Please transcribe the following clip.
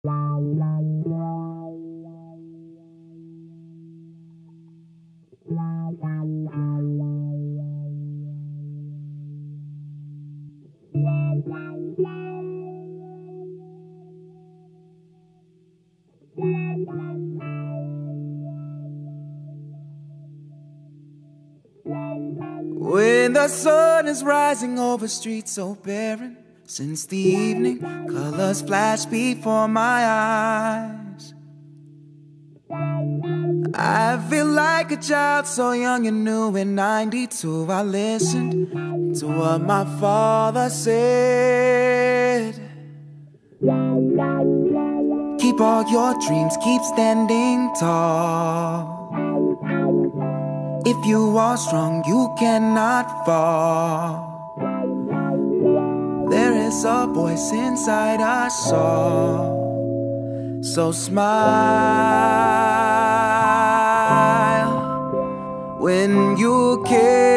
When the sun is rising over streets so barren, since the evening, colors flash before my eyes. I feel like a child so young and new. In 92 I listened to what my father said. Keep all your dreams, keep standing tall. If you are strong, you cannot fall. There is a voice inside us all. So smile when you care.